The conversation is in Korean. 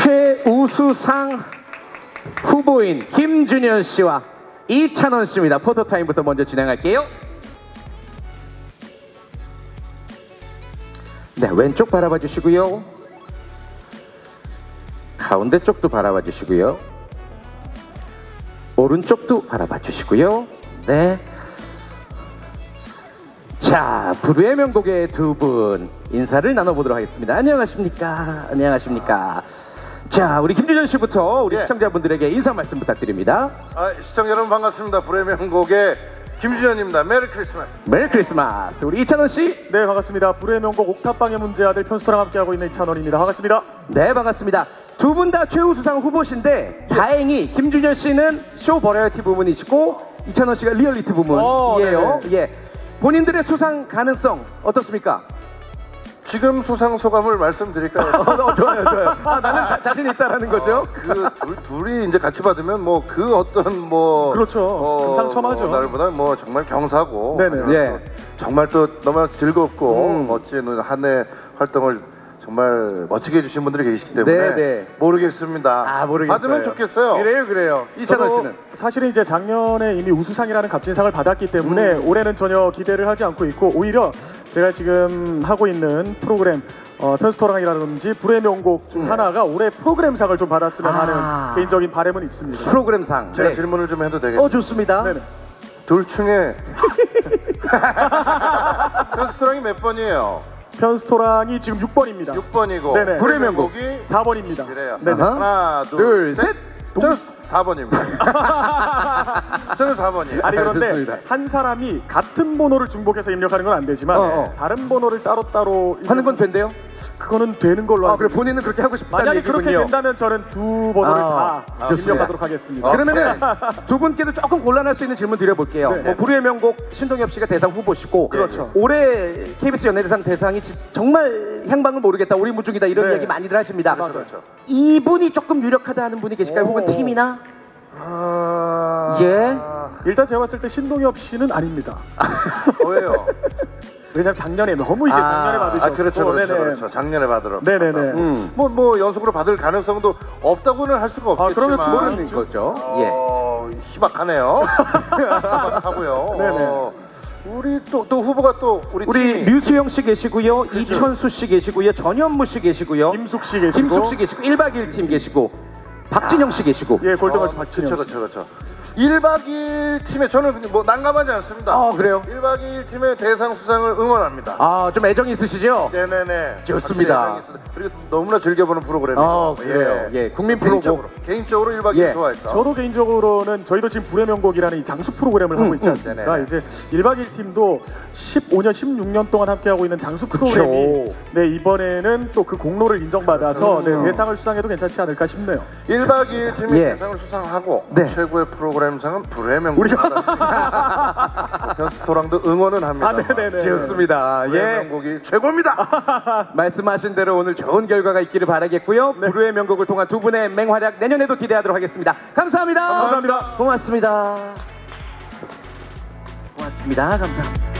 최우수상 후보인 김준현 씨와 이찬원 씨입니다. 포토타임부터 먼저 진행할게요. 네, 왼쪽 바라봐 주시고요. 가운데 쪽도 바라봐 주시고요. 오른쪽도 바라봐 주시고요. 네. 자, 불후의 명곡의 두 분 인사를 나눠보도록 하겠습니다. 안녕하십니까? 안녕하십니까? 자, 우리 김준현 씨부터 우리 시청자분들에게 인사 말씀 부탁드립니다. 시청자 여러분 반갑습니다. 불후의 명곡의 김준현입니다. 메리 크리스마스. 메리 크리스마스. 우리 이찬원 씨. 네, 반갑습니다. 불후의 명곡 옥탑방의 문제 아들 편스토랑 함께하고 있는 이찬원입니다. 반갑습니다. 네, 반갑습니다. 두 분 다 최우수상 후보신데 다행히 김준현 씨는 쇼 버라이어티 부문이시고 이찬원 씨가 리얼리티 부문이에요. 예. 본인들의 수상 가능성 어떻습니까? 지금 수상 소감을 말씀드릴까요? 좋아요, 좋아요. 나는 자신 있다라는 거죠. 그 둘이 이제 같이 받으면 뭐 그 어떤 뭐 그렇죠. 금상첨화죠. 날보다 뭐 정말 경사고. 네네. 예. 정말 또 너무 즐겁고 멋진 한 해 활동을 정말 멋지게 해주신 분들이 계시기 때문에 네. 모르겠습니다. 모르겠어요. 받으면 좋겠어요. 그래요. 이찬원 씨는? 사실은 이제 작년에 이미 우수상이라는 값진상을 받았기 때문에 올해는 전혀 기대를 하지 않고 있고, 오히려 제가 지금 하고 있는 프로그램 편스토랑이라든지 불후의 명곡 중 하나가 올해 프로그램상을 좀 받았으면 하는 개인적인 바람은 있습니다. 프로그램상. 제가 네. 질문을 좀 해도 되겠습니까? 좋습니다. 네네. 둘 중에 편스토랑이 몇 번이에요? 편스토랑이 지금 6번입니다. 6번이고 네네. 불후의 명곡이 4번입니다. 그래요. 네네. 하나, 둘, 셋. 저는 4번입니다. 저는 4번이에요. 아니, 그런데 좋습니다. 한 사람이 같은 번호를 중복해서 입력하는 건 안 되지만 다른 번호를 따로따로 하는 건 된대요? 그거는 되는 걸로 알고 그래, 본인은 그렇게 하고 싶다는 만약에 얘기군요. 그렇게 된다면 저는 두 번호를 다 좋습니다. 입력하도록 하겠습니다. 그러면은 두 분께도 조금 곤란할 수 있는 질문 드려볼게요. 네. 뭐 불후의 명곡 신동엽 씨가 대상 후보시고, 그렇죠. 올해 KBS 연예대상 대상이 정말 향방을 모르겠다, 오리무중이다 이런 이야기 많이들 하십니다. 그렇죠. 이분이 조금 유력하다 하는 분이 계실까요? 혹은 팀이나? 예. 일단 제가 봤을 때 신동엽 씨는 아닙니다. 왜요? 왜냐면 작년에 너무 이제 작년에 받으셨고. 그렇죠. 작년에 받으러. 네네네. 뭐 연속으로 받을 가능성도 없다고는 할 수가 없겠지만. 그러면 모르는 거죠. 예. 희박하네요. 희박하고요. 네네. 우리 또 후보가 또 우리 팀이. 류수영 씨 계시고요, 이천수 씨 계시고요, 전현무 씨 계시고요, 김숙 씨 계시고. 1박 2일 팀 계시고, 박진영 씨 계시고. 예, 골든걸스 박진영. 그렇죠. 1박 2일 팀에 저는 뭐 난감하지 않습니다. 그래요? 1박 2일 팀의 대상 수상을 응원합니다. 좀 애정이 있으시죠? 네네네. 좋습니다. 그리고 너무나 즐겨보는 프로그램이에요. 그래요. 예, 국민 프로고. 개인적으로 1박 2일 좋아했어. 저도 개인적으로는 저희도 지금 불의 명곡이라는 이 장수 프로그램을 하고 있지 않습니까? 네네. 이제 1박 2일 팀도 15년, 16년 동안 함께하고 있는 장수 프로그램이 네, 이번에는 또 그 공로를 인정받아서 네, 대상을 수상해도 괜찮지 않을까 싶네요. 1박 2일 팀이 대상을 수상하고 최고의 프로그램상은 불의 명곡을 받았습니다. 편스토랑도 응원은 합니다. 네네네. 좋습니다. 불의 명곡이 최고입니다. 말씀하신 대로 오늘 좋은 결과가 있기를 바라겠고요. 불후의 명곡을 통한 두 분의 맹활약 내년에도 기대하도록 하겠습니다. 감사합니다. 감사합니다. 고맙습니다. 감사합니다.